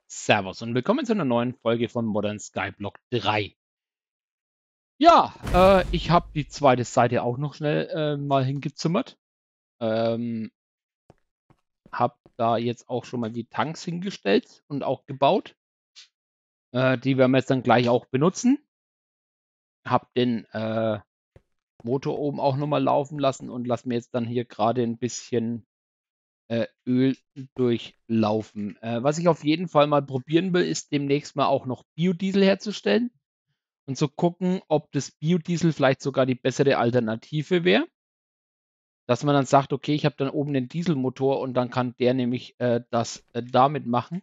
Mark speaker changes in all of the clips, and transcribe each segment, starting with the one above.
Speaker 1: Servus und willkommen zu einer neuen Folge von Modern Skyblock 3. Ja, ich habe die zweite Seite auch noch schnell mal hingezimmert. Ähm, habe da jetzt auch schon mal die Tanks hingestellt und auch gebaut. Die werden wir jetzt dann gleich auch benutzen. Habe den Motor oben auch nochmal laufen lassen und lasse mir jetzt dann hier gerade ein bisschen Öl durchlaufen. Was ich auf jeden Fall mal probieren will, ist demnächst mal auch noch Biodiesel herzustellen. Und zu gucken, ob das Biodiesel vielleicht sogar die bessere Alternative wäre. Dass man dann sagt, okay, ich habe dann oben den Dieselmotor und dann kann der nämlich das damit machen.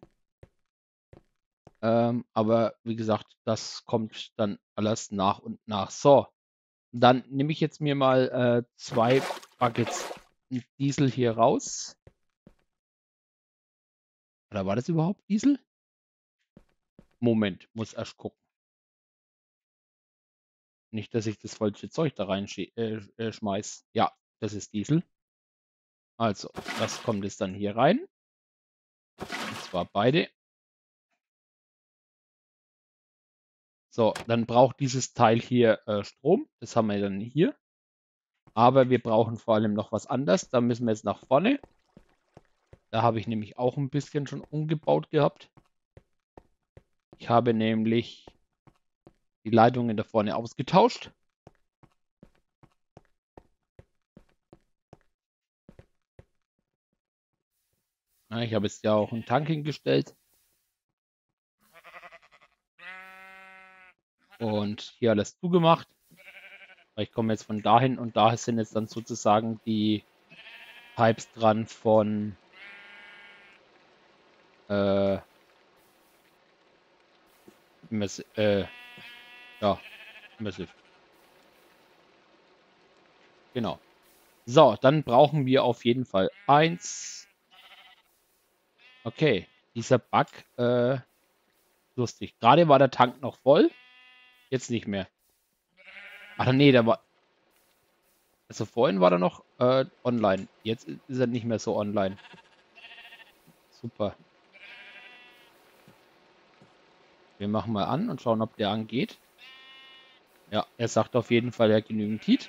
Speaker 1: Aber wie gesagt, das kommt dann alles nach und nach. So, dann nehme ich jetzt mir mal 2 Buckets Diesel hier raus. Oder war das überhaupt Diesel? Moment, muss erst gucken. Nicht, dass ich das falsche Zeug da reinschmeiß. Ja, das ist Diesel. Also, das kommt jetzt dann hier rein. Und zwar beide. So, dann braucht dieses Teil hier Strom. Das haben wir dann hier. Aber wir brauchen vor allem noch was anderes. Da müssen wir jetzt nach vorne. Da habe ich nämlich auch ein bisschen schon umgebaut gehabt. Ich habe nämlich die Leitungen da vorne ausgetauscht. Ja, ich habe jetzt ja auch einen Tank hingestellt. Und hier alles zugemacht. Ich komme jetzt von dahin und da sind jetzt dann sozusagen die Pipes dran von äh, ja, Massive. Genau. So, dann brauchen wir auf jeden Fall eins. Okay, dieser Bug, lustig. Gerade war der Tank noch voll, jetzt nicht mehr. Ach nee, der war. Also vorhin war er noch online. Jetzt ist er nicht mehr so online. Super. Wir machen mal an und schauen, ob der angeht. Ja, er sagt auf jeden Fall, er hat genügend Heat.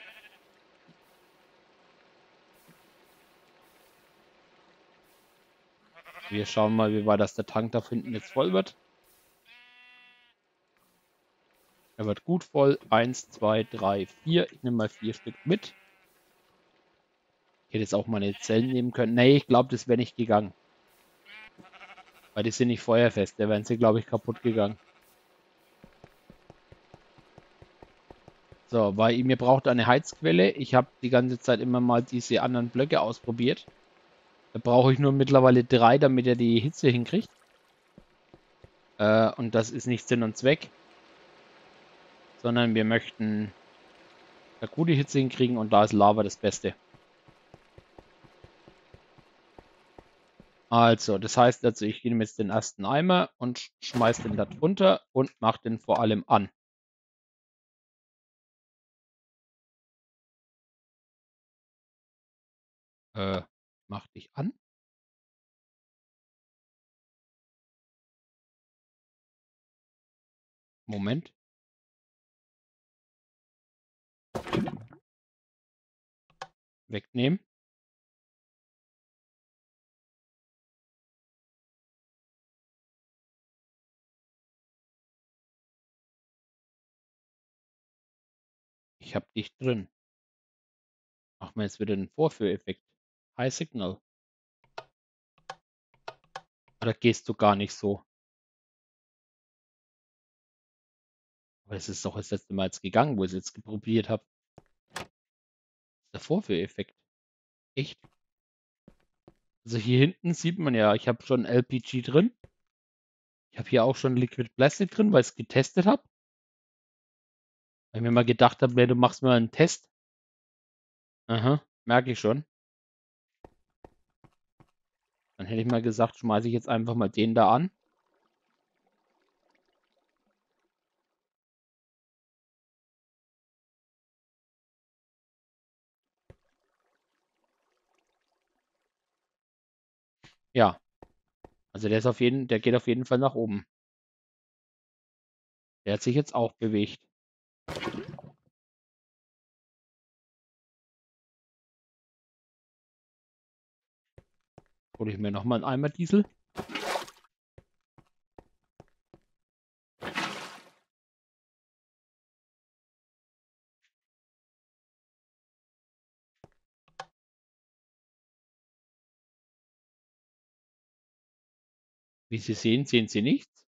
Speaker 1: Wir schauen mal, wie weit das der Tank da hinten jetzt voll wird. Er wird gut voll. 1, 2, 3, 4. Ich nehme mal 4 Stück mit. Ich hätte jetzt auch meine Zellen nehmen können. Nee, ich glaube, das wäre nicht gegangen. Weil die sind nicht feuerfest. Da wären sie, glaube ich, kaputt gegangen. So, weil mir braucht eine Heizquelle. Ich habe die ganze Zeit immer mal diese anderen Blöcke ausprobiert. Da brauche ich nur mittlerweile 3, damit er die Hitze hinkriegt. Und das ist nicht Sinn und Zweck. Sondern wir möchten eine gute Hitze hinkriegen und da ist Lava das Beste. Also, das heißt ich nehme jetzt den ersten Eimer und schmeiße den da drunter und mache den vor allem an. Mach dich an. Moment. Wegnehmen. Ich habe dich drin. Machen wir jetzt wieder den Vorführeffekt. High Signal. Oder gehst du gar nicht so? Aber es ist doch das letzte Mal jetzt gegangen, wo ich es jetzt probiert habe. Der Vorführeffekt. Echt? Also hier hinten sieht man ja, ich habe schon LPG drin. Ich habe hier auch schon Liquid Plastic drin, weil ich es getestet habe. Weil ich mir mal gedacht habe, nee, du machst mal einen Test. Aha, merke ich schon. Dann hätte ich mal gesagt, schmeiße ich jetzt einfach mal den da an. Ja, Also der geht auf jeden Fall nach oben. Der hat sich jetzt auch bewegt. Hole ich mir nochmal einen Eimer Diesel. Wie Sie sehen, sehen Sie nichts.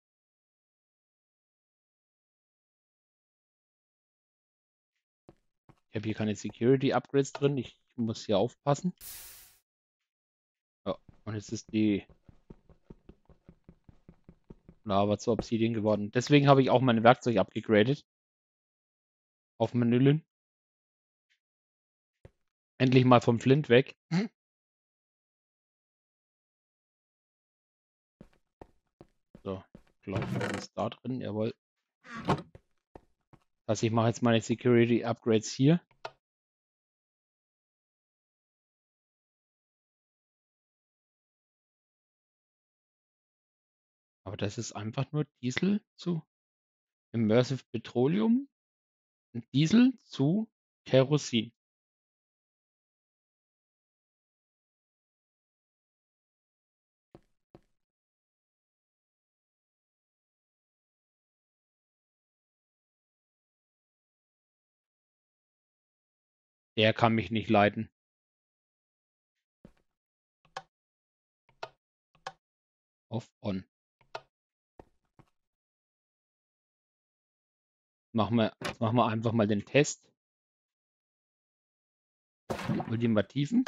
Speaker 1: Ich habe hier keine Security Upgrades drin. Ich muss hier aufpassen. Ja, und jetzt ist die Lava zu Obsidian geworden. Deswegen habe ich auch mein Werkzeug abgegradet. Auf Manüllen. Endlich mal vom Flint weg. So, ich glaube, das ist da drin. Jawohl. Also ich mache jetzt meine Security Upgrades hier. Aber das ist einfach nur Diesel zu Immersive Petroleum und Diesel zu Kerosin. Der kann mich nicht leiden. Off, on. Machen wir einfach mal den Test. Ultimativen.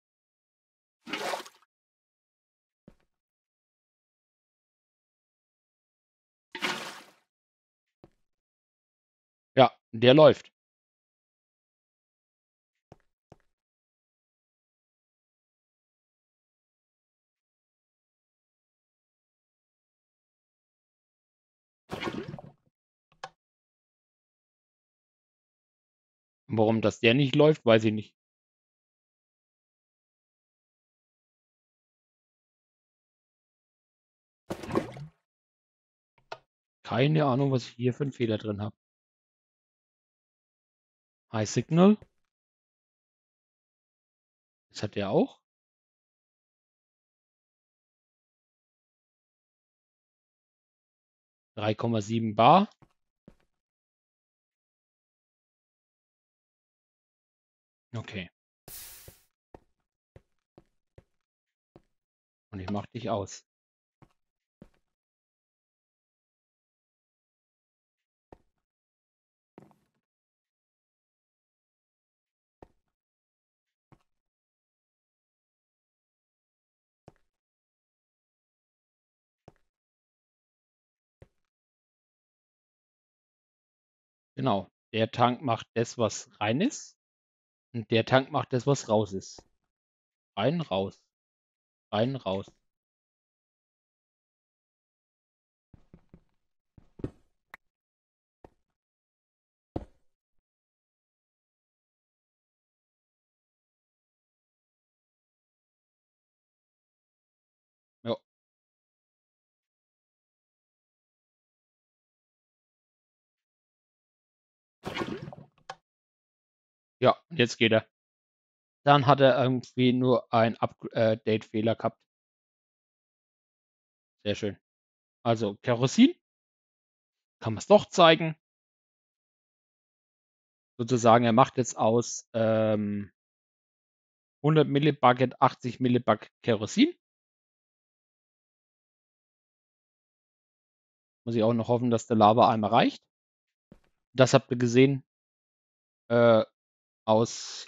Speaker 1: Ja, der läuft. Warum das der nicht läuft, weiß ich nicht. Keine Ahnung, was ich hier für einen Fehler drin habe. High Signal. Das hat der auch. 3,7 Bar. Okay. Und ich mache dich aus. Genau. Der Tank macht das, was rein ist. Und der Tank macht das, was raus ist. Rein, raus. Rein, raus. Ja. Ja, jetzt geht er. Dann hat er irgendwie nur ein Update-Fehler gehabt. Sehr schön. Also Kerosin. Kann man es doch zeigen. Sozusagen, er macht jetzt aus 100 Millibucket 80 Millibucket Kerosin. Muss ich auch noch hoffen, dass der Lava-Eimer reicht. Das habt ihr gesehen aus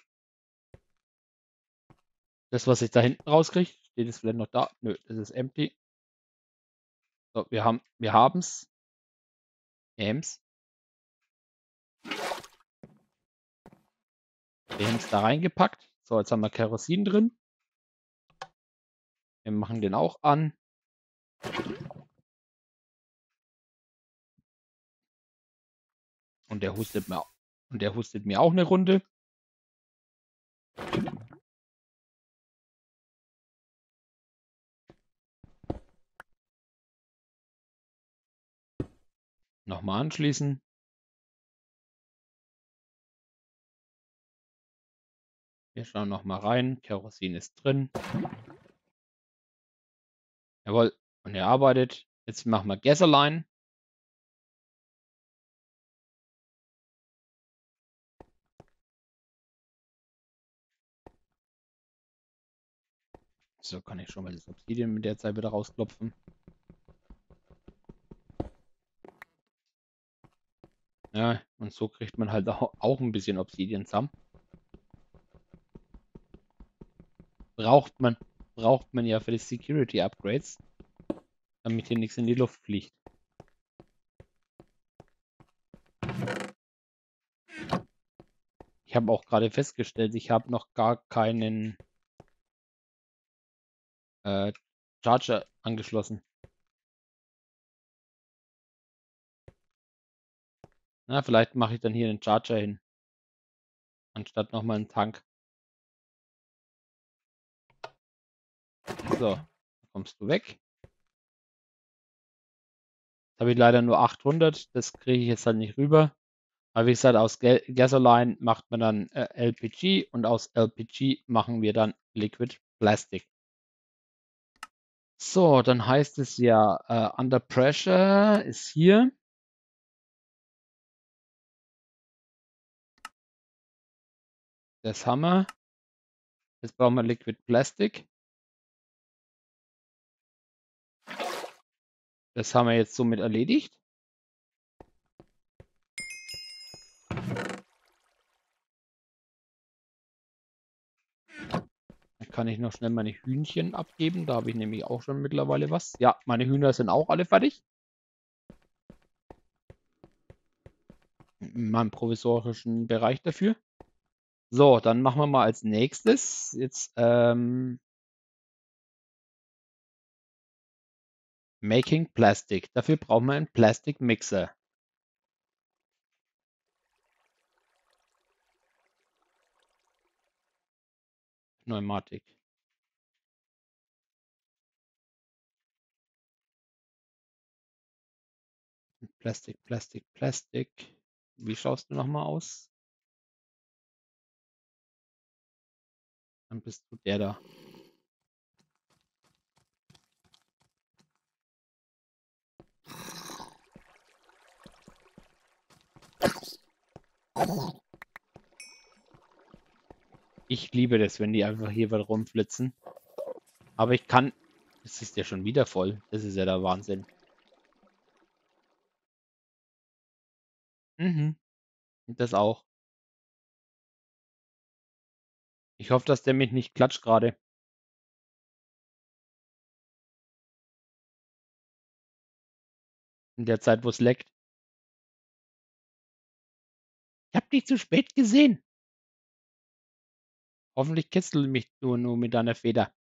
Speaker 1: das, was ich da hinten rauskriege. Steht es vielleicht noch da? Nö, das ist empty. So, wir haben's. Wir haben's da reingepackt. So, jetzt haben wir Kerosin drin. Wir machen den auch an. Und der hustet mir auch eine Runde. Nochmal anschließen. Wir schauen nochmal rein. Kerosin ist drin. Jawohl. Und er arbeitet. Jetzt machen wir Gasoline. So kann ich schon mal das Obsidian mit der Zeit wieder rausklopfen. Ja, und so kriegt man halt auch ein bisschen Obsidian zusammen. Braucht man ja für die Security Upgrades, damit hier nichts in die Luft fliegt. Ich habe auch gerade festgestellt, ich habe noch gar keinen Charger angeschlossen. Na, vielleicht mache ich dann hier einen Charger hin, anstatt nochmal einen Tank. So, kommst du weg. Jetzt habe ich leider nur 800, das kriege ich jetzt halt nicht rüber. Aber wie gesagt, aus Gasoline macht man dann LPG und aus LPG machen wir dann Liquid Plastic. So, dann heißt es ja, Under Pressure ist hier. Das haben wir. Jetzt brauchen wir Liquid Plastic. Das haben wir jetzt somit erledigt. Dann kann ich noch schnell meine Hühnchen abgeben. Da habe ich nämlich auch schon mittlerweile was. Ja, meine Hühner sind auch alle fertig. In meinem provisorischen Bereich dafür. So, dann machen wir mal als nächstes jetzt Making Plastic. Dafür brauchen wir einen Plastic Mixer. Pneumatik. Plastik. Wie schaust du nochmal aus? Dann bist du der da. Ich liebe das, wenn die einfach hier wieder rumflitzen. Aber ich kann... Es ist ja schon wieder voll. Das ist ja der Wahnsinn. Mhm. Und das auch. Ich hoffe, dass der mich nicht klatscht gerade. In der Zeit, wo es leckt. Ich hab dich zu spät gesehen. Hoffentlich kitzelt mich nur mit deiner Feder.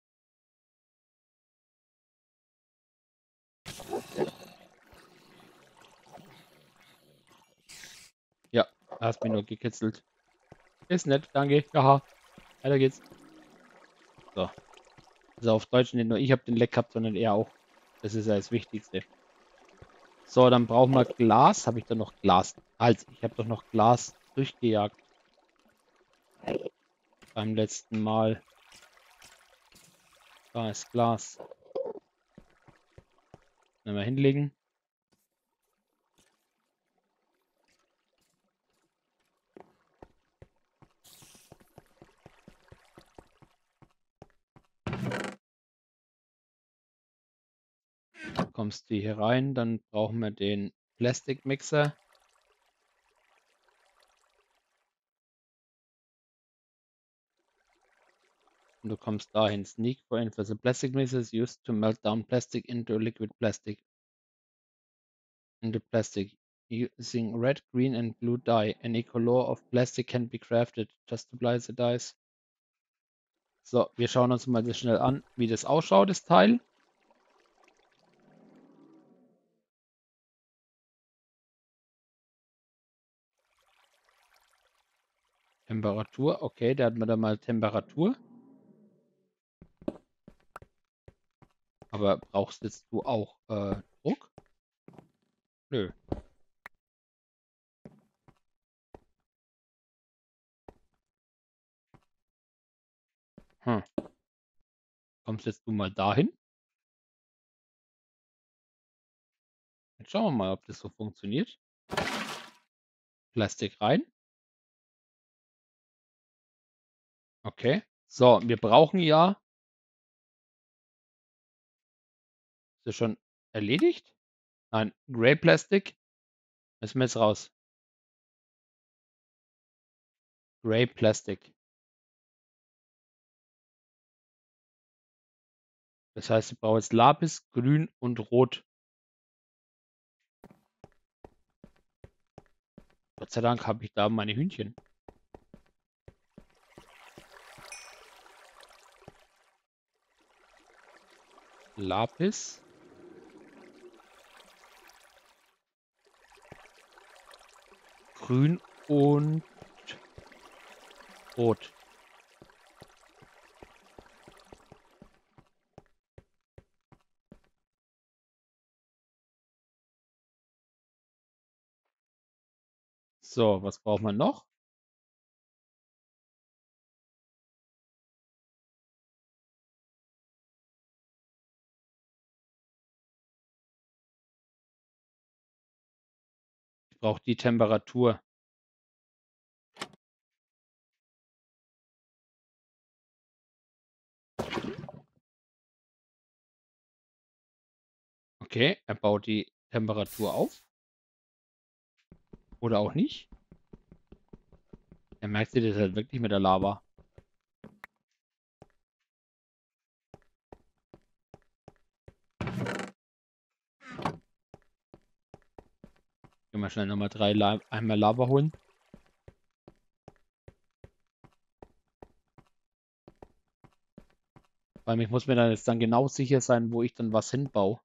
Speaker 1: Ja, hast mich nur gekitzelt. Ist nett, danke. Jaha. Weiter geht's. So. Also auf Deutsch nicht nur ich habe den Leck gehabt, sondern er auch. Das ist ja das Wichtigste. So, dann brauchen wir Glas. Habe ich da noch Glas? Halt, ich habe doch noch Glas durchgejagt. Beim letzten Mal. Da ist Glas. Dann mal hinlegen. Kommst du hier rein, dann brauchen wir den Plastic Mixer. Und du kommst dahin. Sneak for info. The plastic mixer is used to melt down plastic into liquid plastic. Into plastic. Using red, green and blue dye. Any color of plastic can be crafted. Just apply the dyes. So, wir schauen uns mal das schnell an, wie das ausschaut, das Teil. Temperatur, okay, da hat man da mal Temperatur. Aber brauchst jetzt du auch Druck? Nö. Hm. Kommst jetzt du mal dahin? Jetzt schauen wir mal, ob das so funktioniert. Plastik rein. Okay. So, wir brauchen ja. Ist das schon erledigt? Nein, Grey Plastic. Müssen wir jetzt raus. Grey Plastic. Das heißt, ich brauche jetzt Lapis, Grün und Rot. Gott sei Dank habe ich da meine Hühnchen. Lapis. Grün und Rot. So, was braucht man noch? Ich brauche die Temperatur. Okay, er baut die Temperatur auf. Oder auch nicht. Er merkt sich das halt wirklich mit der Lava. Gehen wir schnell nochmal einmal Lava holen. Weil ich muss mir dann jetzt dann genau sicher sein, wo ich dann was hinbaue.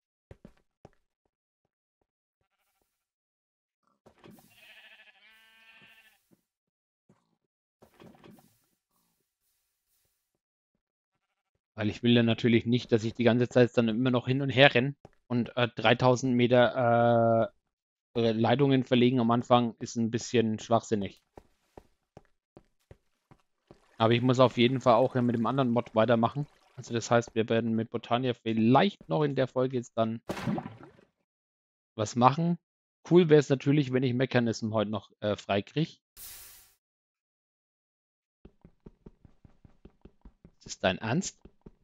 Speaker 1: Weil ich will ja natürlich nicht, dass ich die ganze Zeit dann immer noch hin und her renne. Und 3000 Meter Leitungen verlegen am Anfang ist ein bisschen schwachsinnig. Aber ich muss auf jeden Fall auch mit dem anderen Mod weitermachen. Also das heißt, wir werden mit Botania vielleicht noch in der Folge jetzt dann was machen. Cool wäre es natürlich, wenn ich Mechanism heute noch frei kriege. Ist das dein Ernst?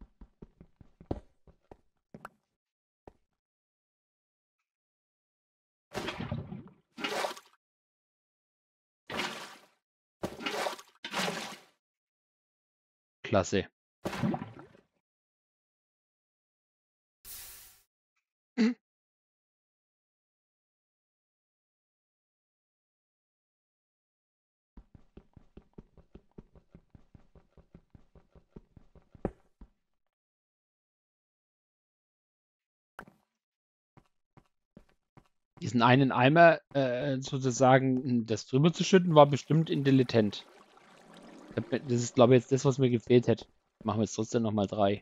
Speaker 1: Klasse. Diesen einen Eimer sozusagen das drüber zu schütten, war bestimmt intelligent. Das ist, glaube ich, jetzt das, was mir gefehlt hätte. Machen wir jetzt trotzdem nochmal 3.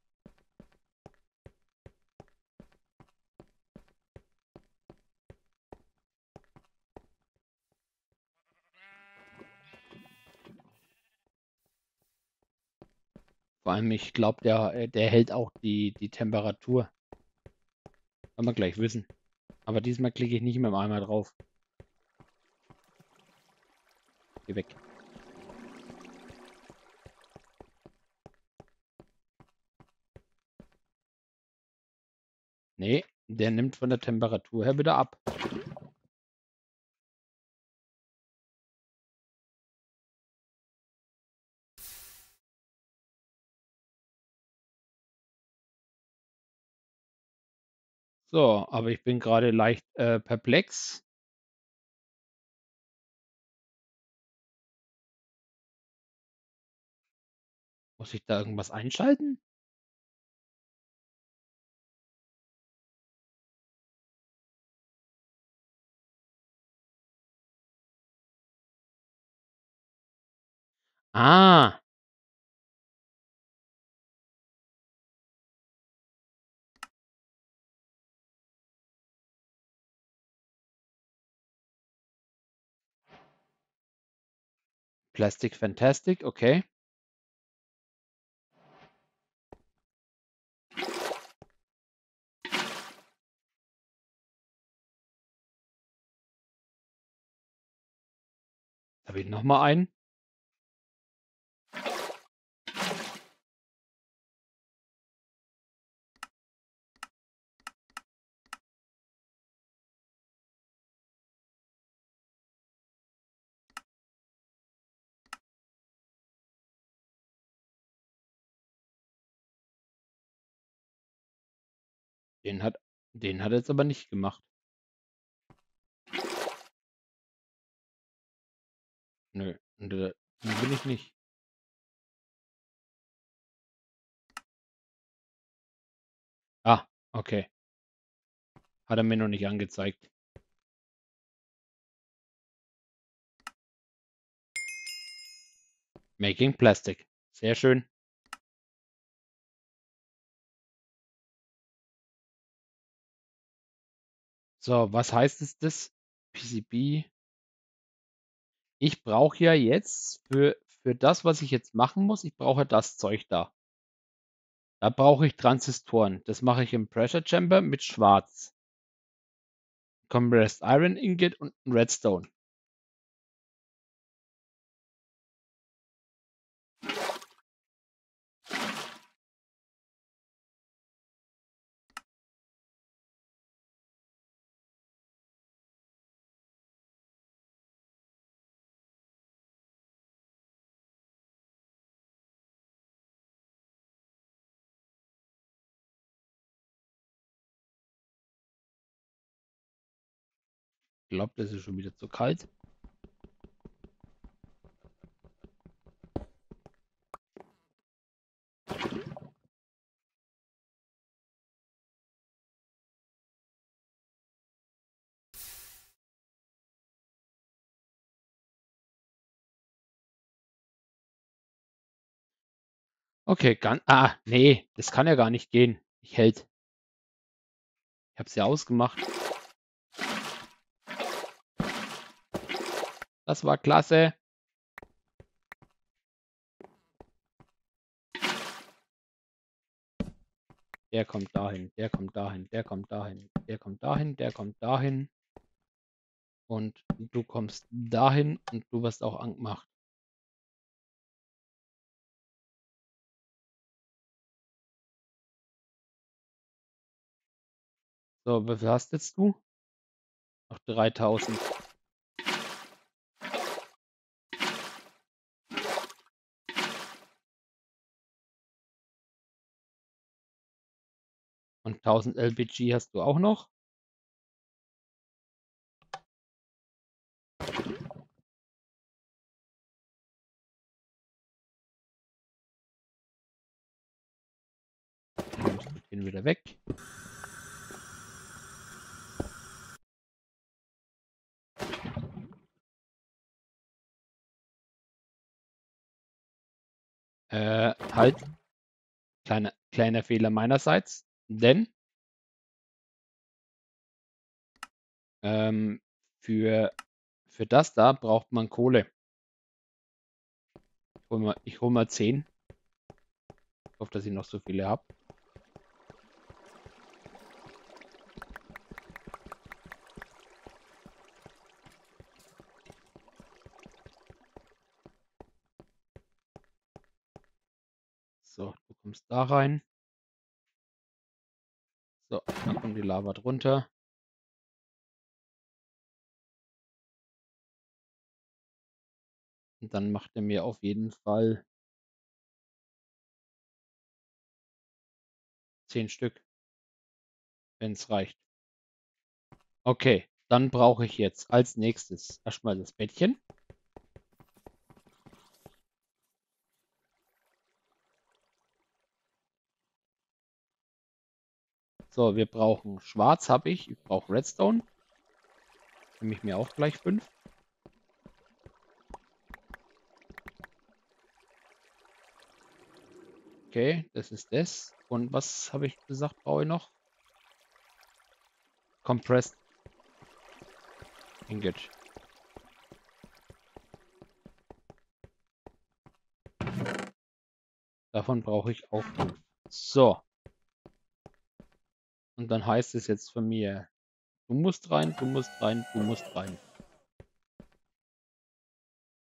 Speaker 1: Vor allem, ich glaube, der hält auch die Temperatur. Kann man gleich wissen. Aber diesmal klicke ich nicht mit dem Eimer drauf. Geh weg. Nee, der nimmt von der Temperatur her wieder ab. So, aber ich bin gerade leicht perplex. Muss ich da irgendwas einschalten? Ah, Plastic Fantastic, okay. Habe ich nochmal einen? Den hat er jetzt aber nicht gemacht. Nö, den will ich nicht. Ah, okay. Hat er mir noch nicht angezeigt. Making Plastic. Sehr schön. So, was heißt es das? PCB. Ich brauche ja jetzt für das, was ich jetzt machen muss, ich brauche das Zeug da. Da brauche ich Transistoren. Das mache ich im Pressure Chamber mit Schwarz. Compressed Iron Ingot und ein Redstone. Ich glaube, das ist schon wieder zu kalt. Okay, nee, das kann ja gar nicht gehen. Ich hält. Ich habe es ja ausgemacht. Das war klasse. Der kommt dahin, der kommt dahin, der kommt dahin, der kommt dahin, der kommt dahin. Und du kommst dahin und du wirst auch angemacht. So, wie viel hast jetzt du? Noch 3000. Und 1000 LPG hast du auch noch. Den wieder weg. Halt. Kleiner Fehler meinerseits. Denn ähm, für, für das da braucht man Kohle. Ich hol mal 10. Ich hoffe, dass ich noch so viele habe. So, du kommst da rein. So, dann kommt die Lava drunter. Und dann macht er mir auf jeden Fall 10 Stück, wenn es reicht. Okay, dann brauche ich jetzt als nächstes erstmal das Bettchen. So, wir brauchen Schwarz, habe ich. Ich brauche Redstone. Nehme ich mir auch gleich 5. Okay, das ist das. Und was habe ich gesagt, brauche ich noch? Compressed Ingot. Davon brauche ich auch 5. So. Und dann heißt es jetzt von mir, du musst rein, du musst rein, du musst rein.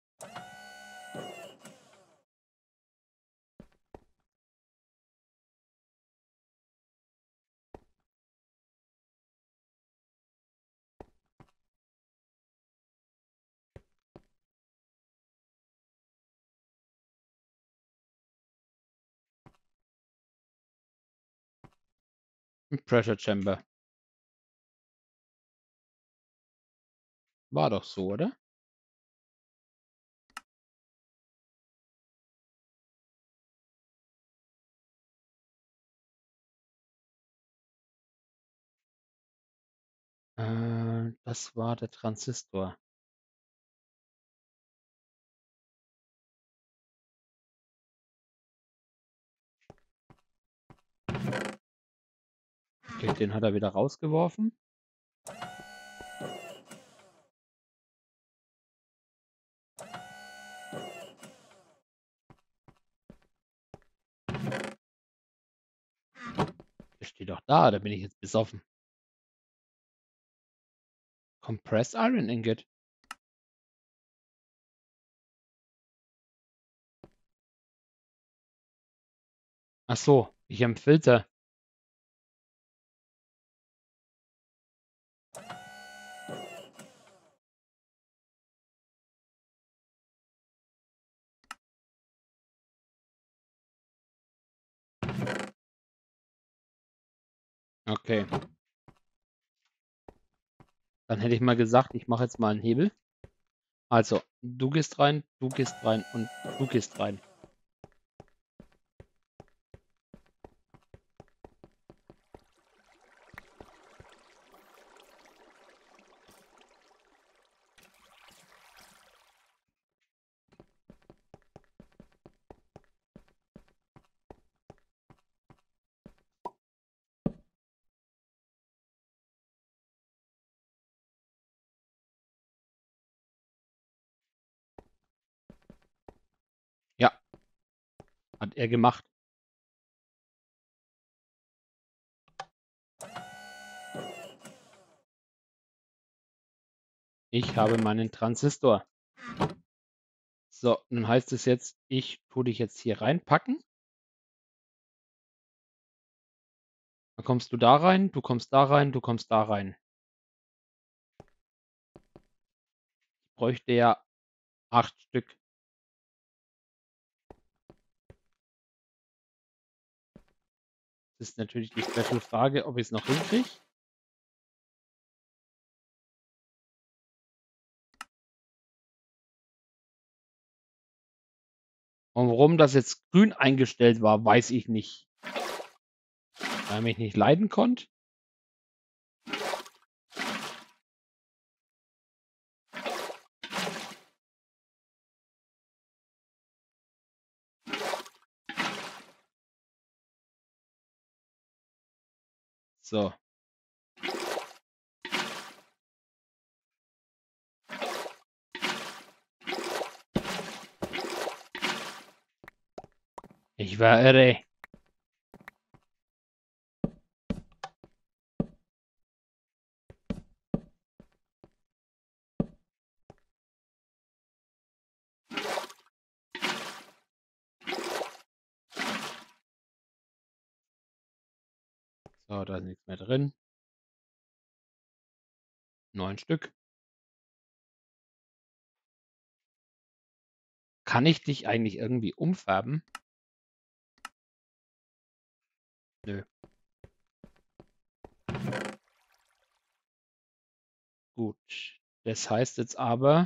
Speaker 1: Ein Pressure Chamber. War doch so, oder? Das war der Transistor. Okay, den hat er wieder rausgeworfen. Der steht doch da bin ich jetzt besoffen. Compressed Iron Ingot. Ach so, ich am Filter. Okay. Dann hätte ich mal gesagt, ich mache jetzt mal einen Hebel. Also, du gehst rein und du gehst rein. Ja, hat er gemacht. Ich habe meinen Transistor. So, nun heißt es jetzt, ich tue dich jetzt hier reinpacken. Dann kommst du da rein, du kommst da rein, du kommst da rein. Ich bräuchte ja 8 Stück. Das ist natürlich die Special-Frage, ob ich es noch hinkriege. Und warum das jetzt grün eingestellt war, weiß ich nicht. Weil er mich nicht leiden konnte. So. Ich war irre. So, da ist nichts mehr drin. 9 Stück. Kann ich dich eigentlich irgendwie umfärben? Nö. Gut. Das heißt jetzt aber,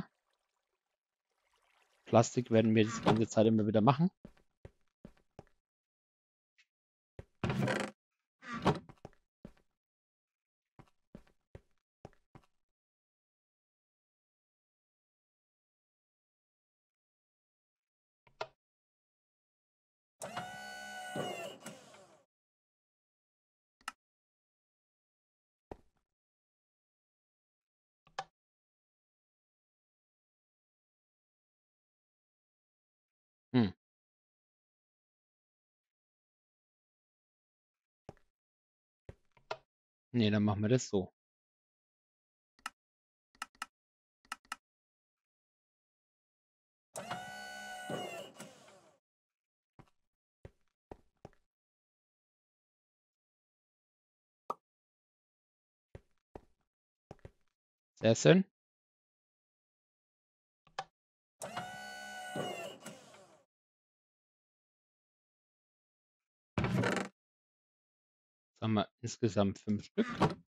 Speaker 1: Plastik werden wir die ganze Zeit immer wieder machen. Hm. Nee, dann machen wir das so. Sehr schön. Jetzt haben wir insgesamt 5 Stück.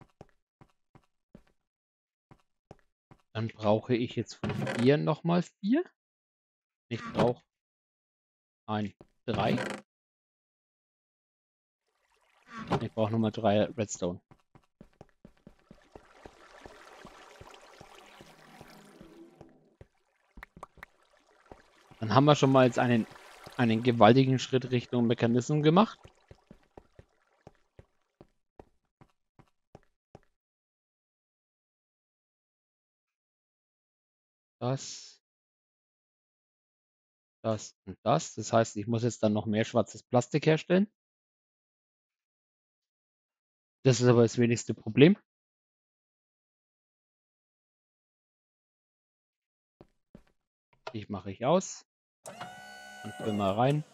Speaker 1: Dann brauche ich jetzt von hier nochmal 4. Ich brauche 3. Ich brauche nochmal 3 Redstone. Dann haben wir schon mal jetzt einen gewaltigen Schritt Richtung Mechanismus gemacht. Das und das. Das heißt, ich muss jetzt dann noch mehr schwarzes Plastik herstellen. Das ist aber das wenigste Problem. Die mache ich aus. Und fülle mal rein.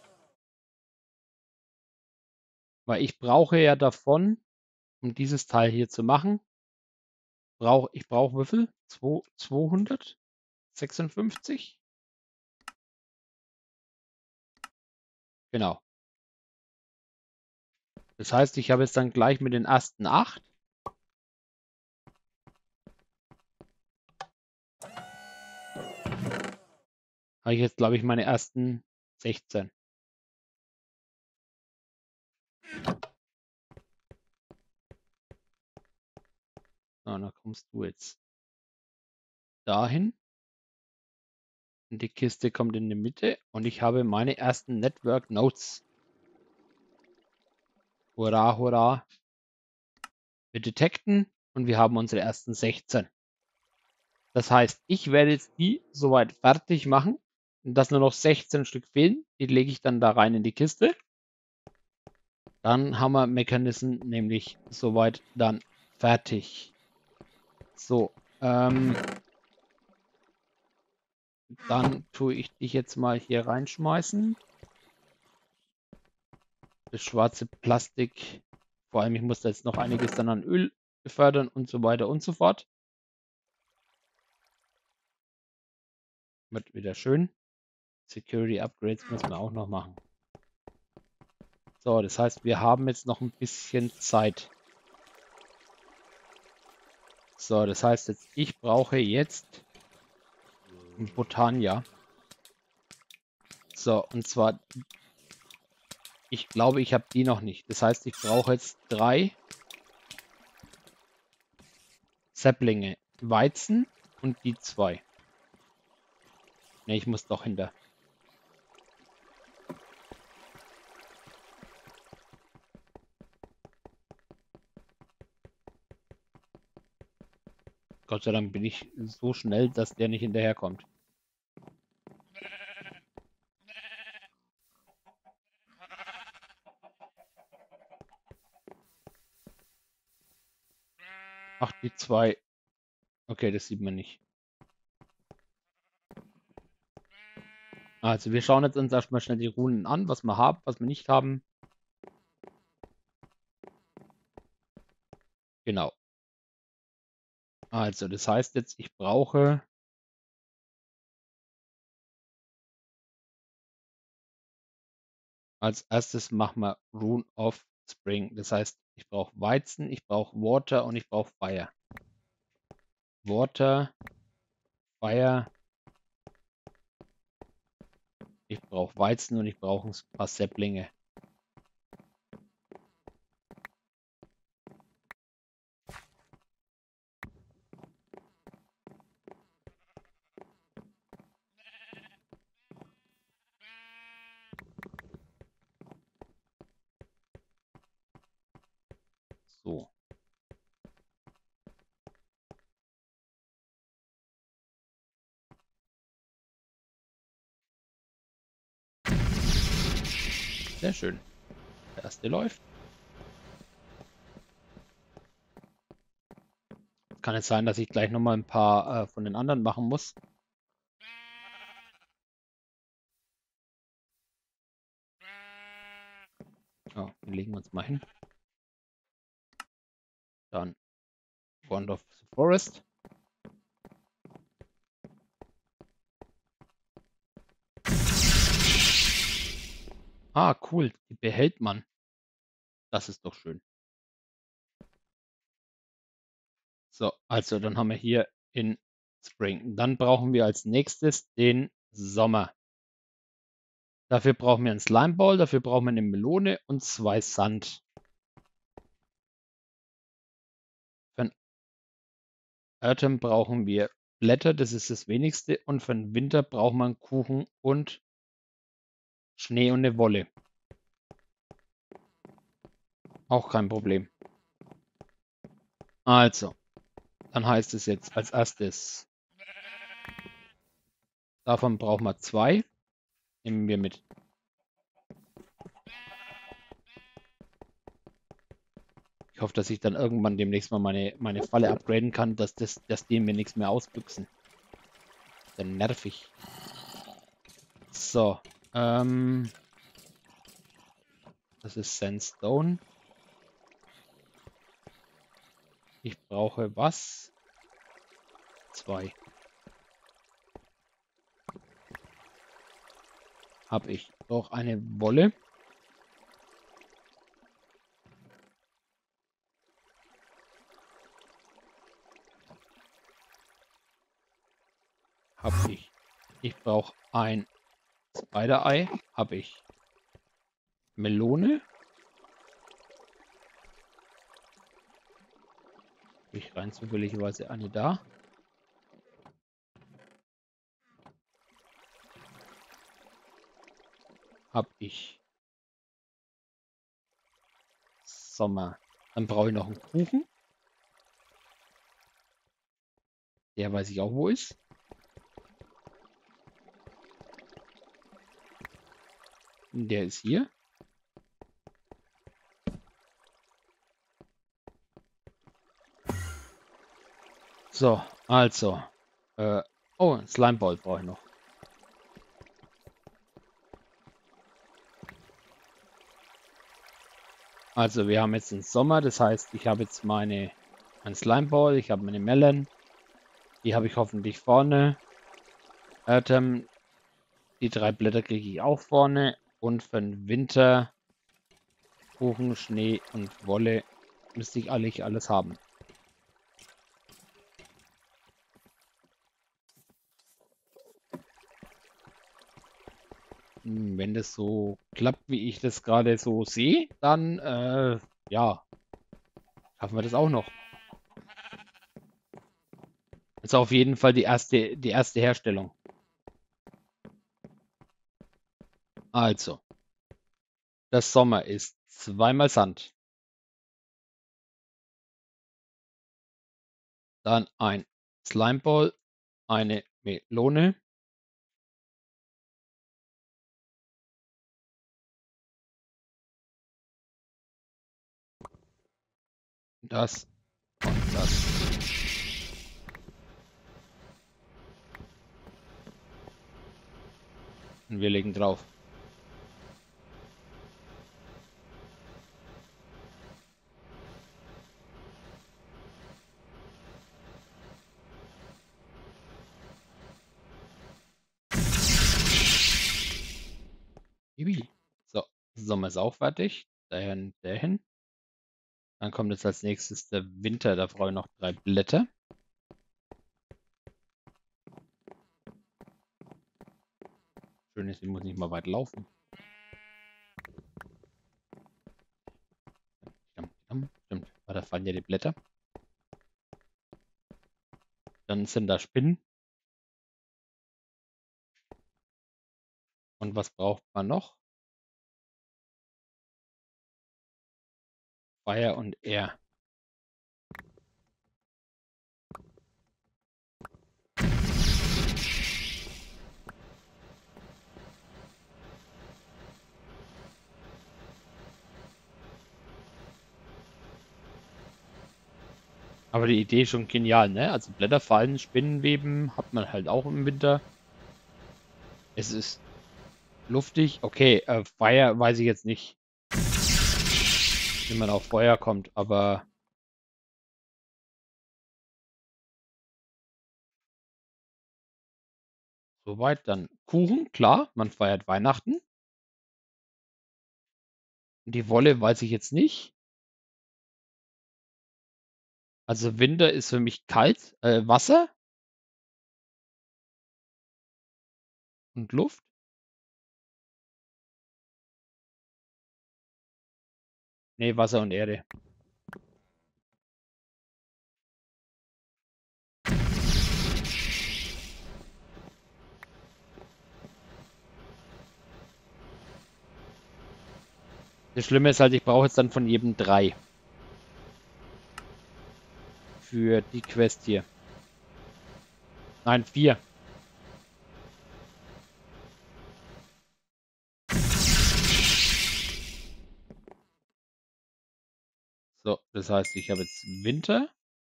Speaker 1: Weil ich brauche ja davon, um dieses Teil hier zu machen, ich brauche wie viel? 256? Genau. Das heißt, ich habe jetzt dann gleich mit den ersten 8. Habe ich jetzt, glaube ich, meine ersten 16. So, dann kommst du jetzt dahin. Und die Kiste kommt in die Mitte und ich habe meine ersten Network Nodes. Hurra, hurra. Wir detekten und wir haben unsere ersten 16. Das heißt, ich werde jetzt die soweit fertig machen, dass nur noch 16 Stück fehlen. Die lege ich dann da rein in die Kiste. Dann haben wir Mechanismen nämlich soweit dann fertig. So, dann tue ich dich jetzt mal hier reinschmeißen. Das schwarze Plastik, vor allem ich muss da jetzt noch einiges dann an Öl befördern und so weiter und so fort. Wird wieder schön. Security Upgrades müssen wir auch noch machen. So, das heißt, wir haben jetzt noch ein bisschen Zeit. So, das heißt jetzt, ich brauche jetzt Botania. So, und zwar, ich glaube, ich habe die noch nicht. Das heißt, ich brauche jetzt 3 Sapplinge. Weizen und die 2. Ne, ich muss doch hinter. Gott sei Dank bin ich so schnell, dass der nicht hinterherkommt. Ach, die 2. Okay, das sieht man nicht. Also wir schauen jetzt uns erstmal schnell die Runen an, was wir haben, was wir nicht haben. Genau. Also das heißt jetzt, ich brauche als erstes machen wir Rune of Spring. Das heißt, ich brauche Weizen, ich brauche Water und ich brauche Fire. Water, Fire. Ich brauche Weizen und ich brauche ein paar Sapplinge. So. Sehr schön. Der erste läuft. Kann es sein, dass ich gleich nochmal ein paar von den anderen machen muss. Ja, den legen wir uns mal hin. Dann Wand of the Forest. Ah, cool. Die behält man. Das ist doch schön. So, also dann haben wir hier in Spring. Dann brauchen wir als nächstes den Sommer. Dafür brauchen wir einen Slimeball, dafür brauchen wir eine Melone und 2 Sand. Für den Autumn brauchen wir Blätter, das ist das wenigste. Und für den Winter brauchen wir einen Kuchen und Schnee und eine Wolle. Auch kein Problem. Also, dann heißt es jetzt als erstes, davon brauchen wir 2. Nehmen wir mit. Ich hoffe, dass ich dann irgendwann demnächst mal meine Falle upgraden kann, dass die mir nichts mehr ausbüchsen. Dann nervig. So, das ist Sandstone. Ich brauche was? 2. Habe ich. Brauche eine Wolle. Habe ich. Ich brauche ein Spider-Ei. Habe ich. Melone. Habe ich rein zufälligerweise eine da. Habe ich. Sommer. Dann brauche ich noch einen Kuchen. Der weiß ich auch, wo ist. Der ist hier. So, also. Oh, Slimeball brauche ich noch. Also, wir haben jetzt den Sommer. Das heißt, ich habe jetzt mein Slimeball. Ich habe meine Melon. Die habe ich hoffentlich vorne. Die 3 Blätter kriege ich auch vorne. Und für den Winter Kuchen, Schnee und Wolle müsste ich eigentlich alles haben. Wenn das so klappt, wie ich das gerade so sehe, dann ja, schaffen wir das auch noch. Ist auf jeden Fall die erste Herstellung. Also, das Sommer ist 2 mal Sand. Dann ein Slimeball, eine Melone. Das und das. Und wir legen drauf. Ibi. So, Sommer ist auch fertig. Dahin, dahin. Dann kommt jetzt als nächstes der Winter. Da brauche ich noch 3 Blätter. Schön ist, ich muss nicht mal weit laufen. Stimmt, da fallen ja die Blätter. Dann sind da Spinnen. Und was braucht man noch? Fire und Air. Aber die Idee ist schon genial, ne? Also Blätter fallen, Spinnenweben hat man halt auch im Winter. Es ist luftig. Okay, Fire weiß ich jetzt nicht, wie man auf Feuer kommt, aber soweit dann. Kuchen, klar, man feiert Weihnachten. Die Wolle weiß ich jetzt nicht. Also Winter ist für mich kalt, Wasser und Luft. Nee, Wasser und Erde. Das Schlimme ist halt, ich brauche jetzt dann von jedem 3 für die Quest hier. Nein, 4. So, das heißt, ich habe jetzt Winter.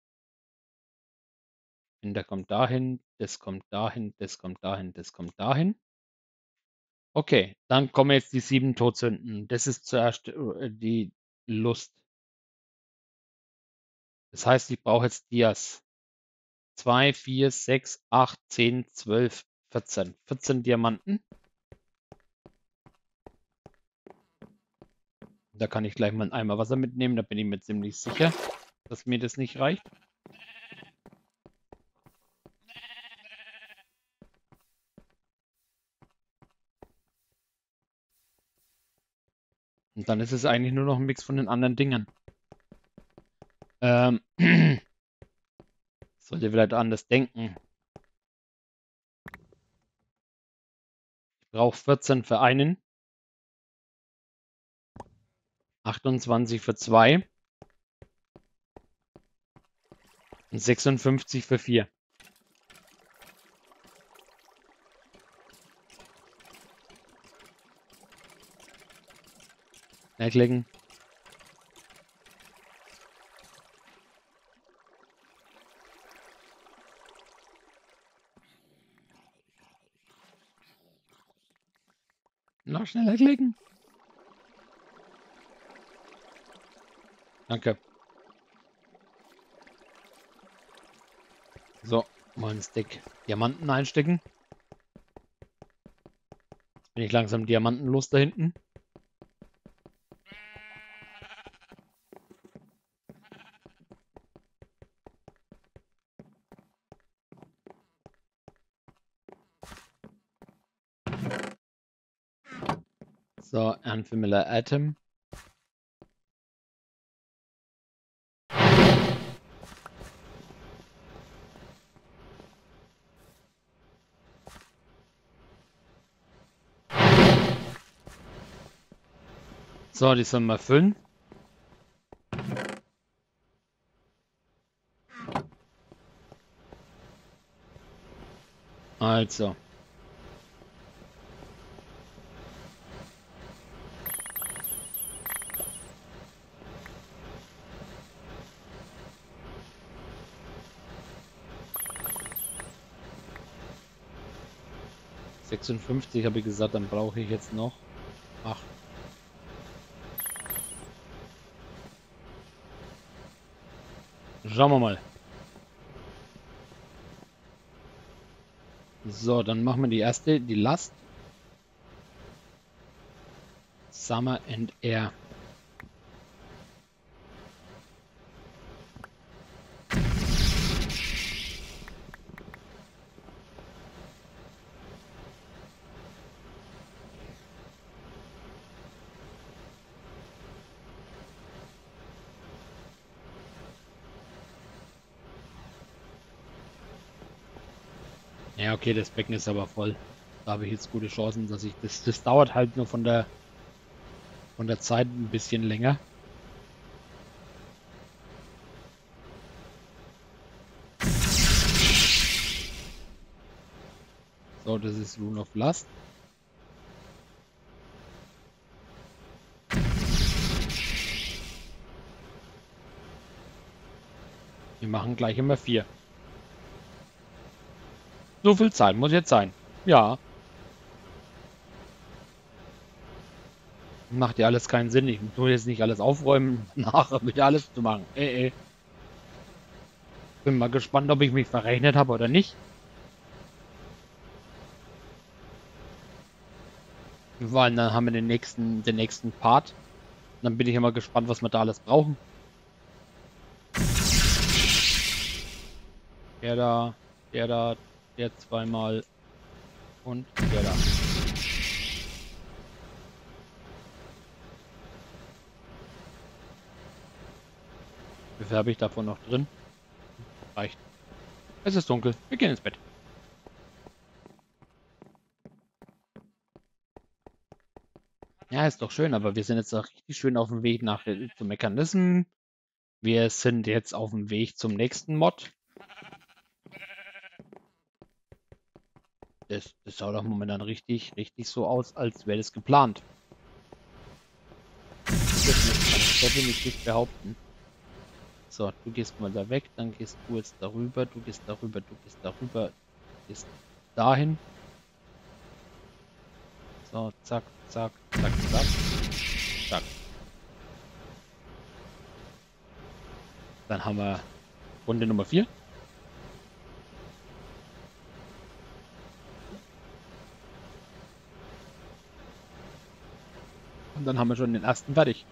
Speaker 1: Winter kommt dahin, das kommt dahin, das kommt dahin, das kommt dahin. Okay, dann kommen jetzt die 7 Todsünden. Das ist zuerst die Lust. Das heißt, ich brauche jetzt Dias. 2, 4, 6, 8, 10, 12, 14. 14 Diamanten. Da kann ich gleich mal einen Eimer Wasser mitnehmen. Da bin ich mir ziemlich sicher, dass mir das nicht reicht. Und dann ist es eigentlich nur noch ein Mix von den anderen Dingen. Sollte vielleicht anders denken. Ich brauche 14 für einen. 28 für 2. Und 56 für 4. Klicken. Noch schneller klicken. Danke. So, mal einen Stick Diamanten einstecken. Jetzt bin ich langsam diamantenlos da hinten. So, Unfamiliar Item. So, die sollen wir füllen. Also. ...56 habe ich gesagt, dann brauche ich jetzt noch 8. Schauen wir mal. So, dann machen wir die erste, die Last. Summer and Air. Ja, okay, das Becken ist aber voll. Da habe ich jetzt gute Chancen, dass ich das... Das dauert halt nur von der Zeit ein bisschen länger. So, das ist Rune of Lust. Wir machen gleich immer 4. So viel Zeit muss jetzt sein. Ja. Macht ja alles keinen Sinn. Ich tue jetzt nicht alles aufräumen, nachher wieder alles zu machen. Bin mal gespannt, ob ich mich verrechnet habe oder nicht. Weil dann haben wir den nächsten Part. Dann bin ich immer gespannt, was wir da alles brauchen. Der da, der da, der zweimal und der da. Wie viel habe ich davon noch drin? Reicht. Es ist dunkel. Wir gehen ins Bett. Ja, ist doch schön, aber wir sind jetzt auch richtig schön auf dem Weg zum Mechanism. Wir sind jetzt auf dem Weg zum nächsten Mod. Das schaut doch momentan richtig so aus, als wäre das geplant. Das kann ich definitiv behaupten. So, du gehst mal da weg, dann gehst du jetzt darüber, du gehst darüber, du gehst darüber, du gehst dahin. So, zack, zack, zack, zack, zack. Dann haben wir Runde Nummer 4. Und dann haben wir schon den ersten fertig.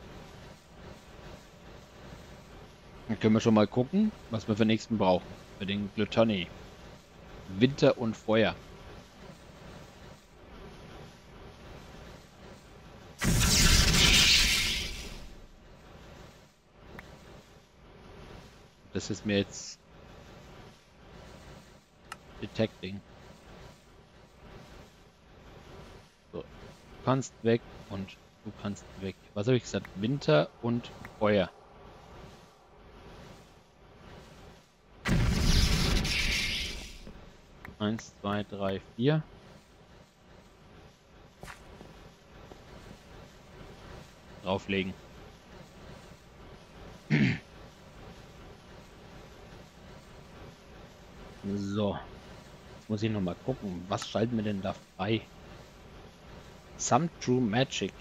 Speaker 1: Dann können wir schon mal gucken, was wir für den nächsten brauchen. Für den Gluttony. Winter und Feuer. Das ist mir jetzt Detecting. So, du kannst weg und du kannst weg. Was habe ich gesagt? Winter und Feuer. Eins, zwei, drei, vier. Drauflegen. So. Jetzt muss ich noch mal gucken. Was schalten wir denn da frei? Some True Magic.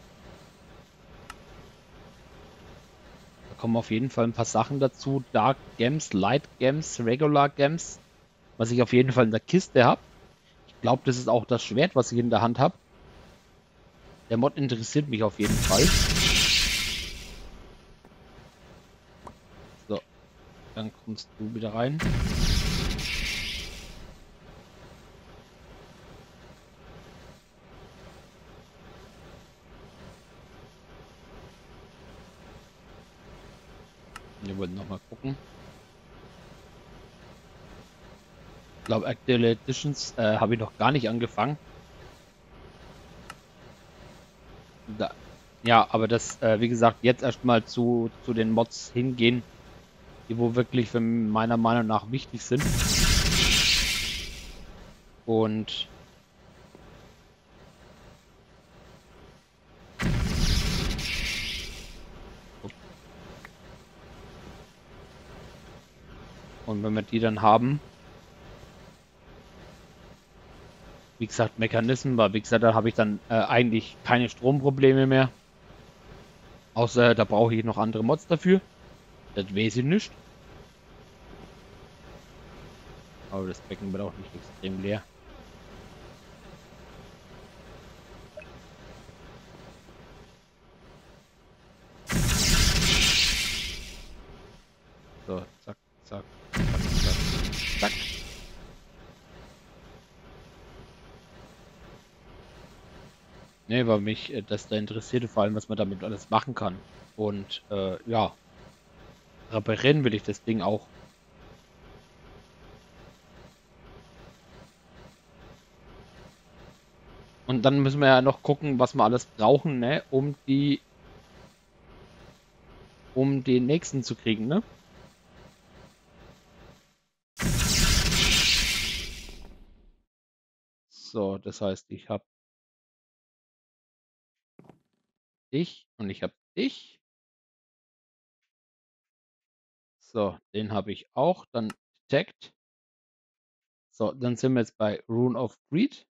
Speaker 1: Da kommen auf jeden Fall ein paar Sachen dazu. Dark Gems, Light Gems, Regular Gems. Was ich auf jeden Fall in der Kiste habe. Ich glaube, das ist auch das Schwert, was ich in der Hand habe. Der Mod interessiert mich auf jeden Fall. So, dann kommst du wieder rein. Wir wollten noch mal gucken. Ich glaube, Actual Editions habe ich noch gar nicht angefangen. Da, ja, aber das, wie gesagt, jetzt erstmal zu den Mods hingehen, die wo wirklich für meiner Meinung nach wichtig sind. Und wenn wir die dann haben, wie gesagt, Mechanismen, weil wie gesagt, da habe ich dann eigentlich keine Stromprobleme mehr. Außer da brauche ich noch andere Mods dafür. Das weiß ich nicht. Aber das Becken wird auch nicht extrem leer. So, zack, zack, zack, zack, zack. Ne, weil mich das da interessierte, vor allem, was man damit alles machen kann. Und ja, reparieren will ich das Ding auch. Und dann müssen wir ja noch gucken, was wir alles brauchen, ne, um den nächsten zu kriegen, ne? So, das heißt, ich habe dich und ich habe dich. So, den habe ich auch. Dann Detect. So, dann sind wir jetzt bei Rune of Greed.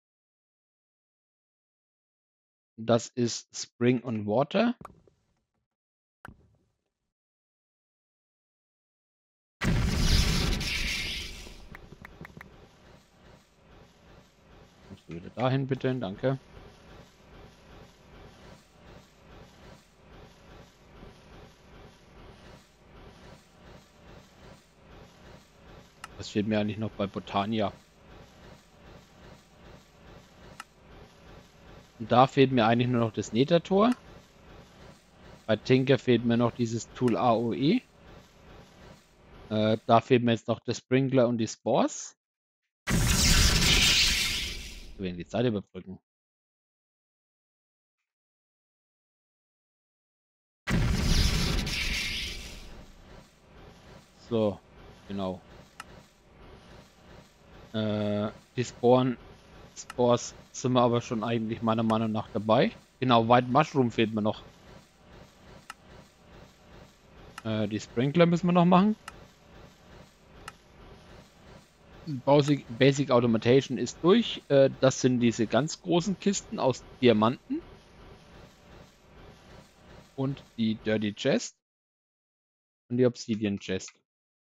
Speaker 1: Das ist Spring und Water. Kommst du wieder dahin, bitte? Danke. Was fehlt mir eigentlich noch bei Botania? Und da fehlt mir eigentlich nur noch das Nether-Tor. Bei Tinker fehlt mir noch dieses Tool AOE. Da fehlt mir jetzt noch der Sprinkler und die Spores. Wir werden die Zeit überbrücken. So, genau. Die Spores sind wir aber schon eigentlich meiner Meinung nach dabei. Genau, White Mushroom fehlt mir noch. Die Sprinkler müssen wir noch machen. Basic Automation ist durch. Das sind diese ganz großen Kisten aus Diamanten. Und die Dirty Chest. Und die Obsidian Chest.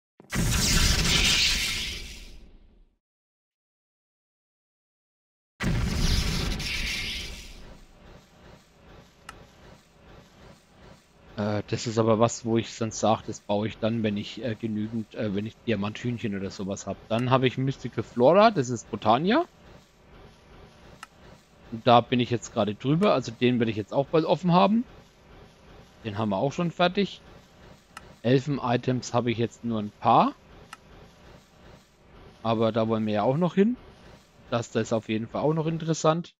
Speaker 1: Das ist aber was, wo ich sonst sage, das baue ich dann, wenn ich genügend, wenn ich Diamanthühnchen oder sowas habe. Dann habe ich Mystical Flora, das ist Botania. Und da bin ich jetzt gerade drüber, also den werde ich jetzt auch bald offen haben. Den haben wir auch schon fertig. Elfen-Items habe ich jetzt nur ein paar. Aber da wollen wir ja auch noch hin. Das ist auf jeden Fall auch noch interessant.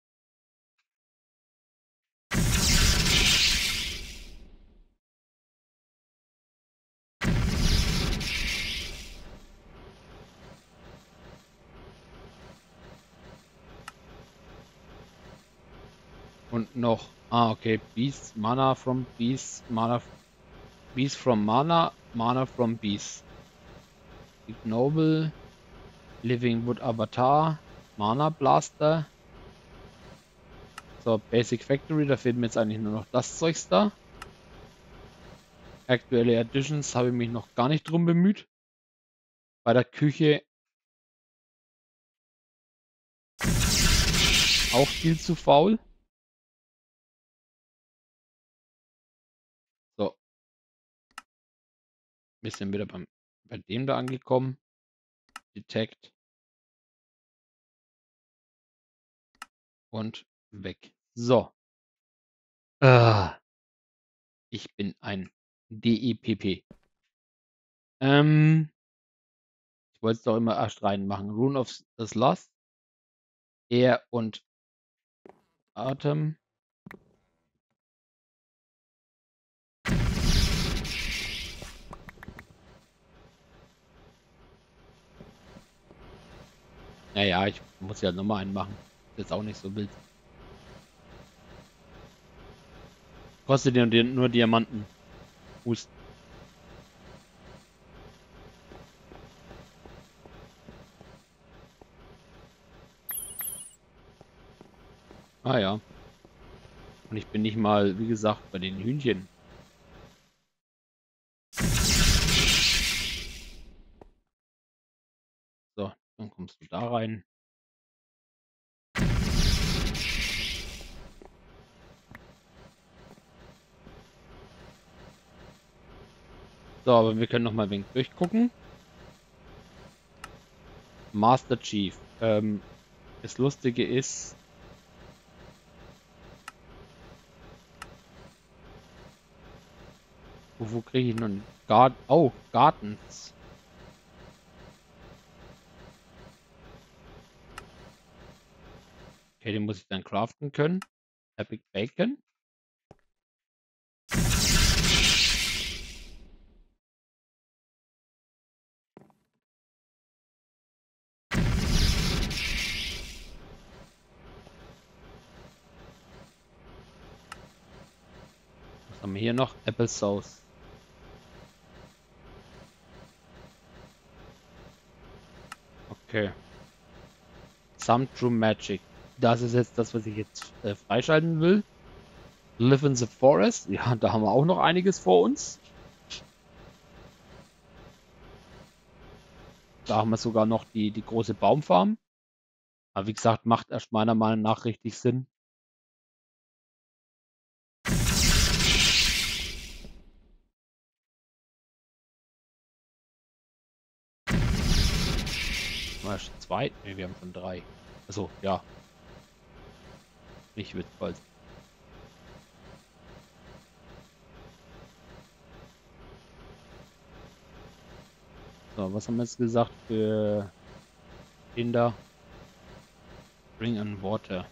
Speaker 1: Und noch, okay, Beast, Mana from Beast, Beast from Mana, Mana from Beast. Ignoble, Living Wood Avatar, Mana Blaster. So, Basic Factory, da fehlt mir jetzt eigentlich nur noch das Zeugs da. Aktuelle Editions habe ich mich noch gar nicht drum bemüht. Bei der Küche auch viel zu faul. So. Wir sind wieder bei dem da angekommen. Detect. Und weg. So. Ich bin ein DEPP. Ich wollte es doch immer erst reinmachen. Rune of the Sloth. Air und Atem. Naja, ich muss ja nochmal einen machen. Ist jetzt auch nicht so wild. Kostet ja nur Diamanten. Hust. Ah ja. Und ich bin nicht mal, wie gesagt, bei den Hühnchen. So, dann kommst du da rein. So, aber wir können noch mal ein wenig durchgucken. Master Chief. Das Lustige ist, wo kriege ich nun Gardens. Okay, den muss ich dann craften können. Epic Bacon. Was haben wir hier noch? Apple Sauce. Okay. Some True Magic. Das ist jetzt das, was ich jetzt freischalten will. Live in the Forest. Ja, da haben wir auch noch einiges vor uns. Da haben wir sogar noch die große Baumfarm. Aber wie gesagt, macht erst meiner Meinung nach richtig Sinn. 2? Ne, wir haben schon 3. Also ja. Nicht witzvoll. So, was haben wir jetzt gesagt für Kinder? Bring an Water.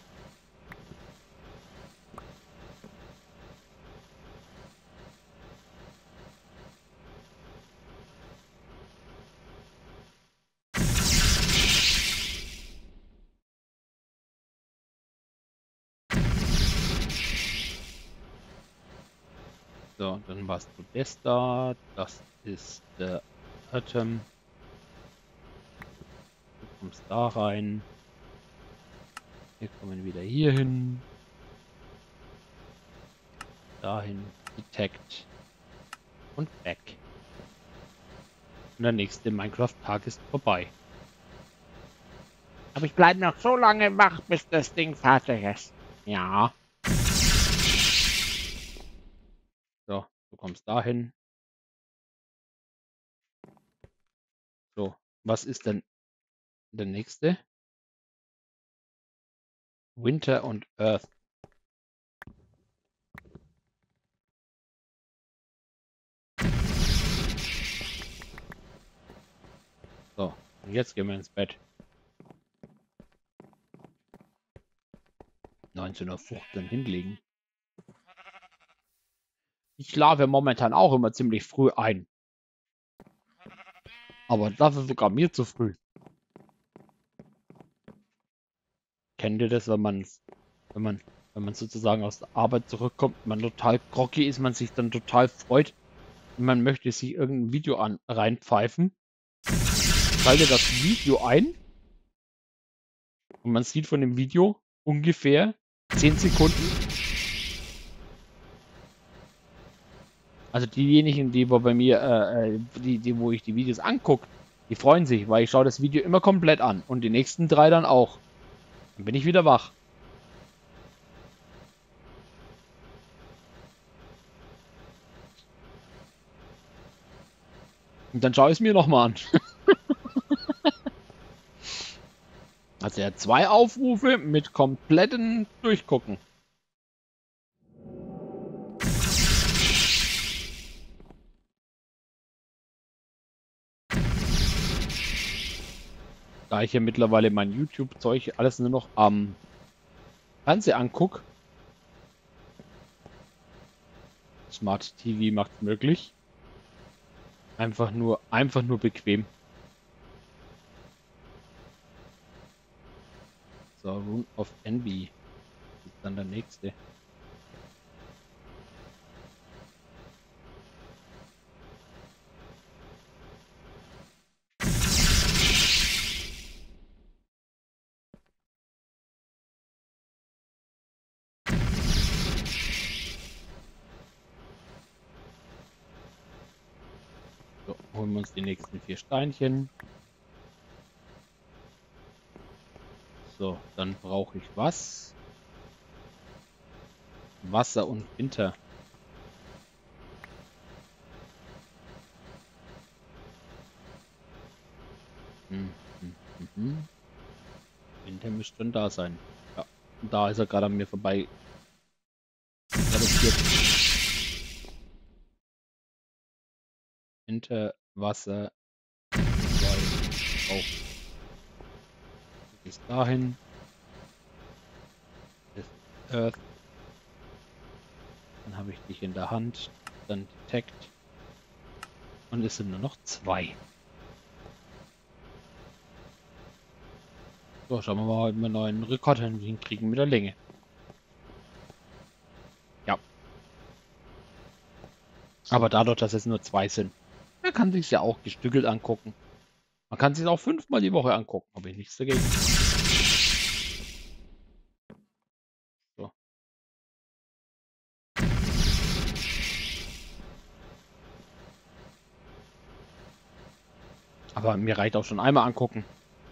Speaker 1: So, dann warst du das da. Das ist der Atom. Du kommst da rein. Wir kommen wieder hier hin. Dahin. Detect. Und back. Und der nächste Minecraft-Tag ist vorbei. Aber ich bleibe noch so lange wach, bis das Ding fertig ist. Ja. So, du kommst dahin. So, was ist denn der nächste? Winter und Earth. So, und jetzt gehen wir ins Bett. 19:15 Uhr hinlegen. Ich schlafe momentan auch immer ziemlich früh ein. Aber das ist sogar mir zu früh. Kennt ihr das, wenn man sozusagen aus der Arbeit zurückkommt, man total groggy ist, man sich dann total freut und man möchte sich irgendein Video reinpfeifen, schaltet das Video ein und man sieht von dem Video ungefähr 10 Sekunden. Also diejenigen, die bei mir, wo ich die Videos angucke, die freuen sich, weil ich schaue das Video immer komplett an und die nächsten 3 dann auch. Dann bin ich wieder wach. Und dann schaue ich es mir nochmal an. Also er hat 2 Aufrufe mit kompletten Durchgucken. Da ich ja mittlerweile mein YouTube-Zeug alles nur noch am Fernseher angucke. Smart TV macht es möglich. Einfach nur bequem. So, Rune of Envy. Das ist dann der nächste. So, holen wir uns die nächsten 4 Steinchen. So, dann brauche ich was? Wasser und Winter. Winter müsste schon da sein. Ja, da ist er gerade an mir vorbei. Winter, Wasser, 2 auf. Bis dahin. Das ist Earth. Dann habe ich dich in der Hand. Dann Detect. Und es sind nur noch 2. So, schauen wir mal, ob wir einen neuen Rekord hinkriegen mit der Länge. Ja. Aber dadurch, dass es nur 2 sind, man kann sich ja auch gestückelt angucken. Man kann sich auch 5-mal die Woche angucken. Habe ich nichts dagegen. So. Aber mir reicht auch schon einmal angucken.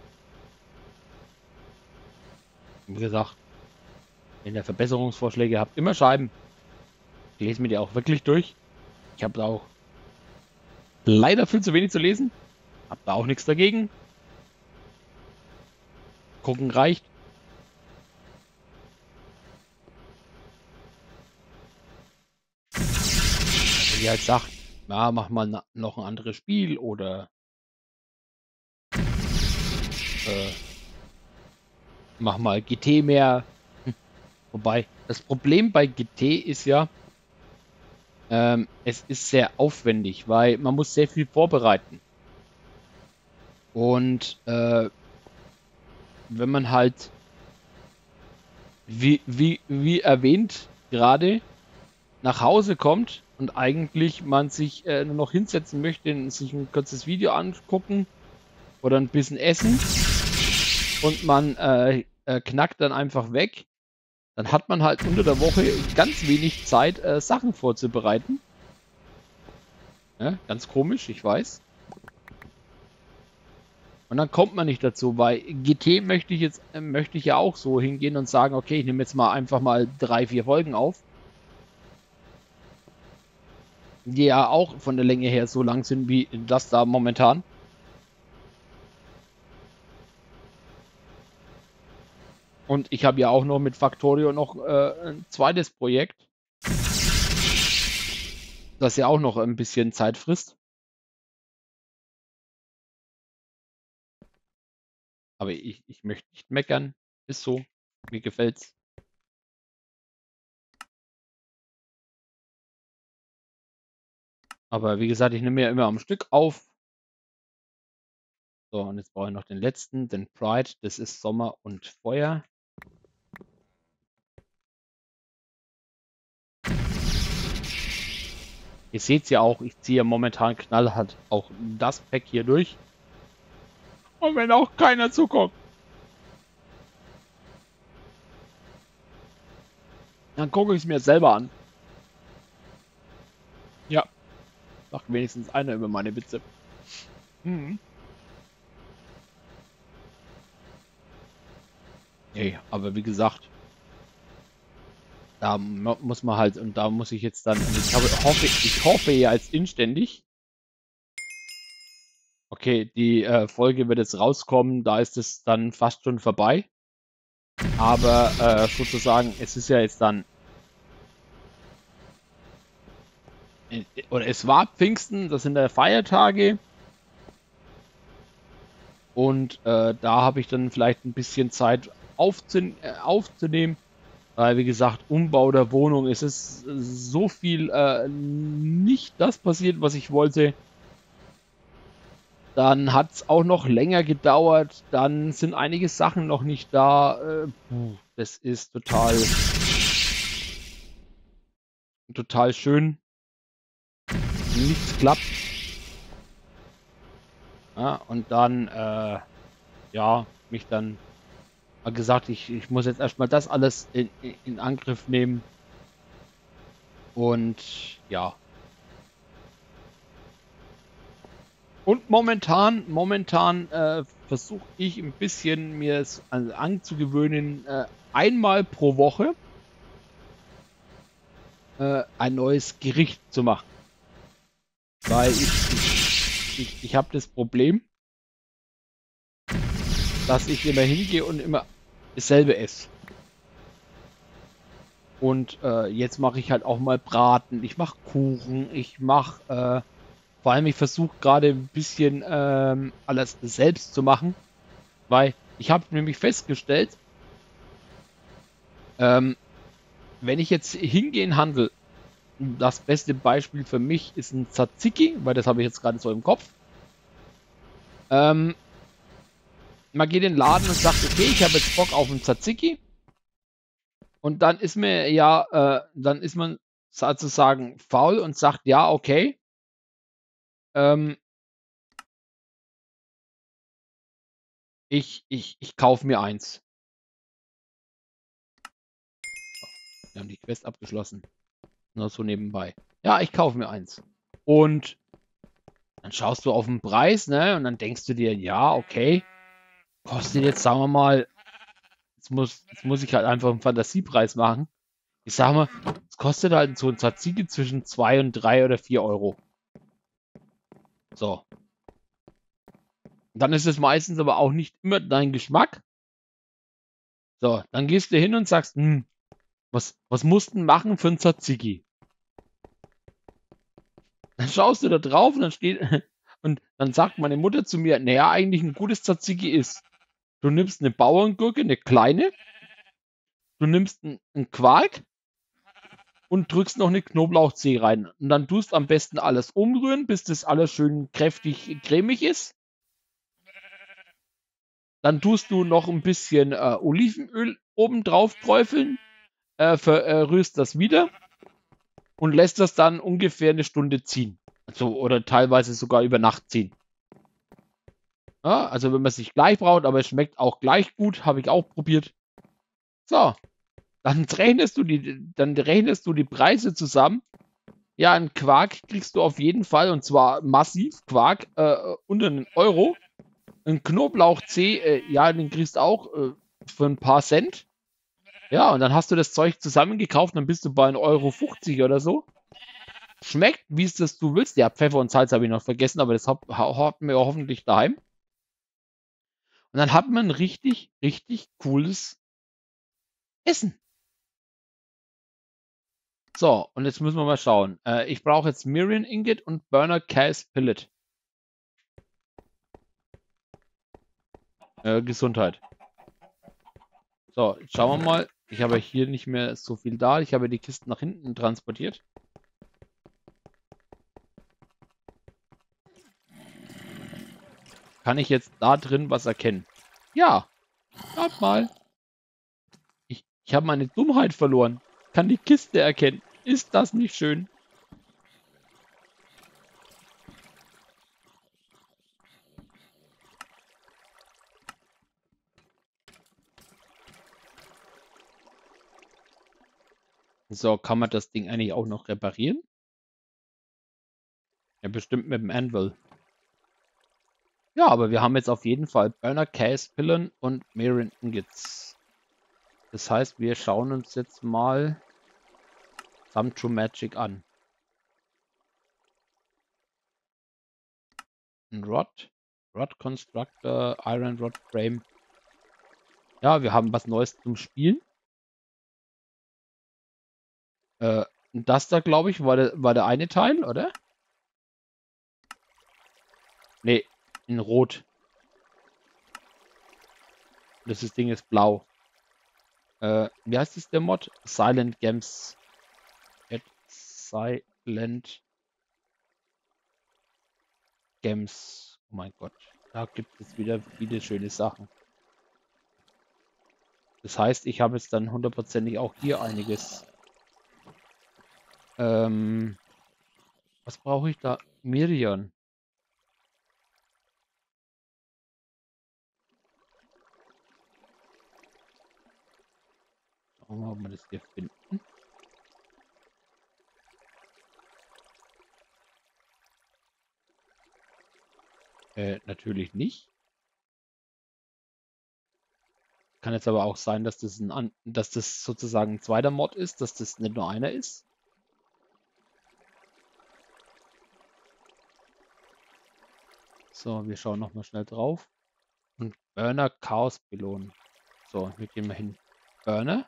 Speaker 1: Wie gesagt, wenn ihr Verbesserungsvorschläge habt, immer schreiben. Ich lese mir die auch wirklich durch. Ich habe da auch leider viel zu wenig zu lesen. Hab da auch nichts dagegen. Gucken reicht. Wenn ihr halt sagt, ja, mach mal noch ein anderes Spiel oder mach mal GT mehr. Wobei, das Problem bei GT ist ja, es ist sehr aufwendig, weil man muss sehr viel vorbereiten. Und wenn man halt, wie erwähnt, gerade nach Hause kommt und eigentlich man sich nur noch hinsetzen möchte und sich ein kurzes Video angucken oder ein bisschen essen und man knackt dann einfach weg, dann hat man halt unter der Woche ganz wenig Zeit, Sachen vorzubereiten. Ja, ganz komisch, ich weiß. Und dann kommt man nicht dazu. Bei GT möchte ich ja auch so hingehen und sagen, okay, ich nehme jetzt mal einfach mal 3, 4 Folgen auf. Die ja auch von der Länge her so lang sind wie das da momentan. Und ich habe ja auch noch mit Factorio noch ein zweites Projekt, das ja auch noch ein bisschen Zeit frisst. Aber ich möchte nicht meckern. Ist so. Mir gefällt's. Aber wie gesagt, ich nehme ja immer am Stück auf. So, und jetzt brauche ich noch den letzten, den Pride. Das ist Sommer und Feuer. Ihr seht es ja auch, ich ziehe ja momentan knallhart auch das Pack hier durch. Und wenn auch keiner zuguckt, dann gucke ich es mir selber an. Ja, macht wenigstens einer über meine Witze. Mhm. Nee, aber wie gesagt, da muss man halt, und da muss ich jetzt dann, und ich hoffe ja jetzt inständig. Okay, die Folge wird jetzt rauskommen, da ist es dann fast schon vorbei. Aber sozusagen, es ist ja jetzt dann, oder es war Pfingsten, das sind ja Feiertage. Und da habe ich dann vielleicht ein bisschen Zeit aufzunehmen. Weil, wie gesagt, Umbau der Wohnung, es ist so viel nicht das passiert, was ich wollte. Dann hat es auch noch länger gedauert. Dann sind einige Sachen noch nicht da. Das ist total schön. Nichts klappt. Ja, und dann, ja, mich dann mal gesagt, ich muss jetzt erstmal das alles in Angriff nehmen. Und ja. Und momentan versuche ich ein bisschen mir es anzugewöhnen, einmal pro Woche ein neues Gericht zu machen. Weil ich habe das Problem, dass ich immer hingehe und immer dasselbe esse. Und jetzt mache ich halt auch mal Braten, ich mache Kuchen, vor allem ich versuche gerade ein bisschen alles selbst zu machen, weil ich habe nämlich festgestellt, wenn ich jetzt hingehen handel, das beste Beispiel für mich ist ein Tzatziki, weil das habe ich jetzt gerade so im Kopf. Man geht in den Laden und sagt, okay, ich habe jetzt Bock auf einen Tzatziki. Und dann ist dann ist man sozusagen faul und sagt, ja, okay. Ich kaufe mir eins. Wir haben die Quest abgeschlossen. Nur so nebenbei. Ja, ich kaufe mir eins. Und dann schaust du auf den Preis, ne? Und dann denkst du dir, ja, okay. Kostet jetzt, sagen wir mal, jetzt muss ich halt einfach einen Fantasiepreis machen. Ich sag mal, es kostet halt so ein Tzatziki zwischen 2 und 3 oder 4 Euro. So. Dann ist es meistens aber auch nicht immer dein Geschmack. So, dann gehst du hin und sagst, was musst du denn machen für ein Tzatziki? Dann schaust du da drauf und dann steht, und dann sagt meine Mutter zu mir, naja, eigentlich ein gutes Tzatziki ist, du nimmst eine Bauerngurke, eine kleine, du nimmst einen Quark und drückst noch eine Knoblauchzehe rein. Und dann tust am besten alles umrühren, bis das alles schön kräftig cremig ist. Dann tust du noch ein bisschen Olivenöl oben drauf träufeln, rührst das wieder und lässt das dann ungefähr eine Stunde ziehen. Also, oder teilweise sogar über Nacht ziehen. Ja, also wenn man es nicht gleich braucht, aber es schmeckt auch gleich gut, habe ich auch probiert. So, dann rechnest du die Preise zusammen. Ja, einen Quark kriegst du auf jeden Fall, und zwar massiv Quark, unter einen Euro. Ein Knoblauchzeh, ja, den kriegst du auch für ein paar Cent. Ja, und dann hast du das Zeug zusammengekauft, dann bist du bei 1,50 € oder so. Schmeckt, wie es das du willst. Ja, Pfeffer und Salz habe ich noch vergessen, aber das hatten wir hoffentlich daheim. Und dann hat man richtig, richtig cooles Essen. So, und jetzt müssen wir mal schauen. Ich brauche jetzt Miriam Ingot und Burner Cas Pellet. Gesundheit. So, jetzt schauen wir mal. Ich habe hier nicht mehr so viel da. Ich habe die Kisten nach hinten transportiert. Kann ich jetzt da drin was erkennen? Ja, schaut mal. Ich habe meine Dummheit verloren. Kann die Kiste erkennen. Ist das nicht schön? So, kann man das Ding eigentlich auch noch reparieren? Ja, bestimmt mit dem Anvil. Ja, aber wir haben jetzt auf jeden Fall Burner Case Pillen und Mirren Ingots. Das heißt, wir schauen uns jetzt mal Some True Magic an. Ein Rod Constructor, Iron Rod Frame. Ja, wir haben was Neues zum Spielen. Das da, glaube ich, war der eine Teil, oder? Nee, in Rot. Das Ding ist blau. Wie heißt es der Mod? Silent Gems. Silent Gems. Oh mein Gott. Da gibt es wieder viele schöne Sachen. Das heißt, ich habe jetzt dann hundertprozentig auch hier einiges. Was brauche ich da? Mirion. Schauen wir mal, ob wir das hier finden. Natürlich nicht. Kann jetzt aber auch sein, dass dass das sozusagen ein zweiter Mod ist, dass das nicht nur einer ist. So, wir schauen nochmal schnell drauf. Und Burner Chaos Belohn. So, wir gehen mal hin. Burner.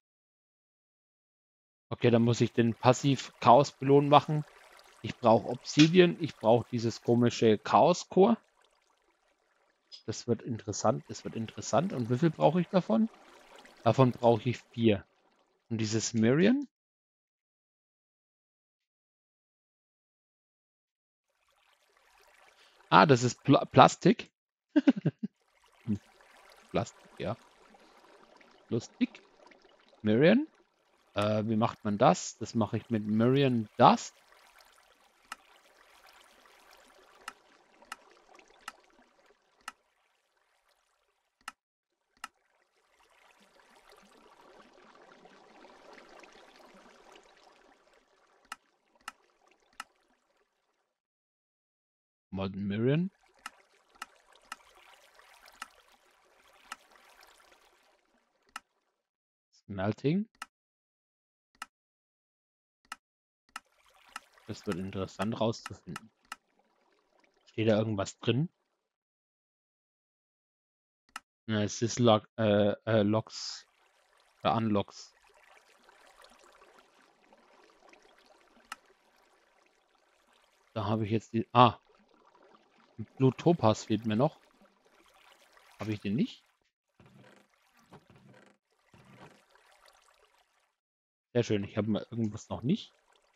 Speaker 1: Okay, dann muss ich den Passiv Chaos Belohn machen. Ich brauche Obsidian. Ich brauche dieses komische Chaos Core. Das wird interessant. Das wird interessant. Und wie viel brauche ich davon? Davon brauche ich 4. Und dieses Miriam? Ah, das ist Plastik. Plastik, ja. Lustig. Miriam. Wie macht man das? Das mache ich mit Miriam Dust. Molten Miriam. Smelting. Das wird interessant rauszufinden. Steht da irgendwas drin? Syslog, Logs oder Unlocks. Da habe ich jetzt die. Ah, Blue Topaz fehlt mir noch. Habe ich den nicht? Sehr schön. Ich habe mal irgendwas noch nicht.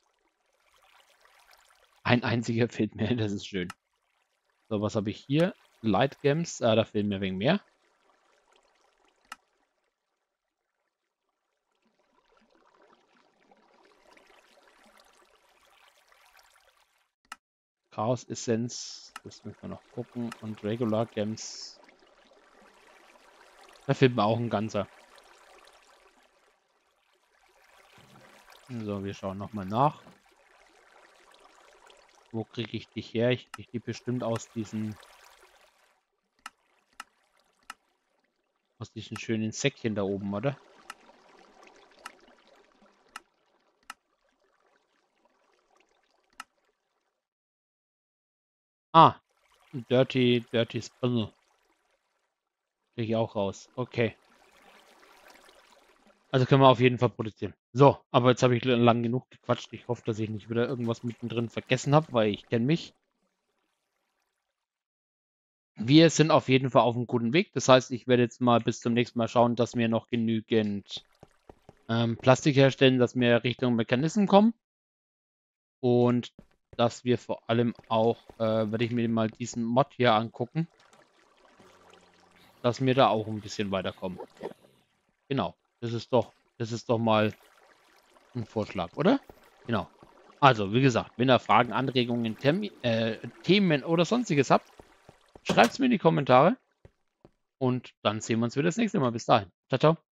Speaker 1: Ein einziger fehlt mir. Das ist schön. So, was habe ich hier? Light Gems. Da fehlen mir wegen mehr. Chaos Essenz. Das müssen wir noch gucken. Und Regular Gems. Da fehlt mir auch ein ganzer. So, wir schauen nochmal nach. Wo kriege ich dich her? Ich kriege die bestimmt aus diesen schönen Säckchen da oben, oder? Ah, Dirty Spinel. Kriege ich auch raus. Okay. Also können wir auf jeden Fall produzieren. So, aber jetzt habe ich lang genug gequatscht. Ich hoffe, dass ich nicht wieder irgendwas mittendrin vergessen habe, weil ich kenne mich. Wir sind auf jeden Fall auf einem guten Weg. Das heißt, ich werde jetzt mal bis zum nächsten Mal schauen, dass wir noch genügend Plastik herstellen, dass wir Richtung Mechanismen kommen. Und dass wir vor allem auch, werde ich mir mal diesen Mod hier angucken, dass wir da auch ein bisschen weiterkommen. Genau, das ist doch mal ein Vorschlag, oder? Genau. Also, wie gesagt, wenn ihr Fragen, Anregungen, Themen oder sonstiges habt, schreibt es mir in die Kommentare und dann sehen wir uns wieder das nächste Mal. Bis dahin. Ciao, ciao.